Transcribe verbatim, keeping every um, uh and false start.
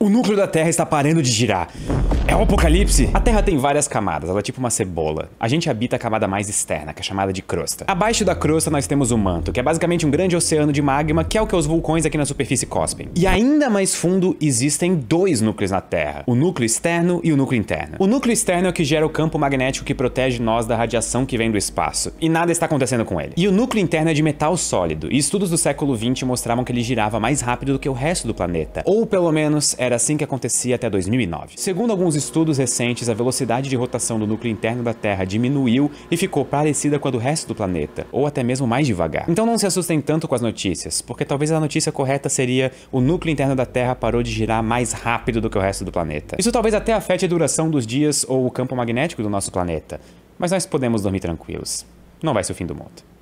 O núcleo da Terra está parando de girar. É o apocalipse? A Terra tem várias camadas, ela é tipo uma cebola. A gente habita a camada mais externa, que é chamada de crosta. Abaixo da crosta nós temos o manto, que é basicamente um grande oceano de magma, que é o que os vulcões aqui na superfície cospem. E ainda mais fundo existem dois núcleos na Terra, o núcleo externo e o núcleo interno. O núcleo externo é o que gera o campo magnético que protege nós da radiação que vem do espaço, e nada está acontecendo com ele. E o núcleo interno é de metal sólido, e estudos do século vinte mostravam que ele girava mais rápido do que o resto do planeta, ou pelo menos era assim que acontecia até dois mil e nove. Segundo alguns estudos recentes, a velocidade de rotação do núcleo interno da Terra diminuiu e ficou parecida com a do resto do planeta, ou até mesmo mais devagar. Então não se assustem tanto com as notícias, porque talvez a notícia correta seria o núcleo interno da Terra parou de girar mais rápido do que o resto do planeta. Isso talvez até afete a duração dos dias ou o campo magnético do nosso planeta, mas nós podemos dormir tranquilos. Não vai ser o fim do mundo.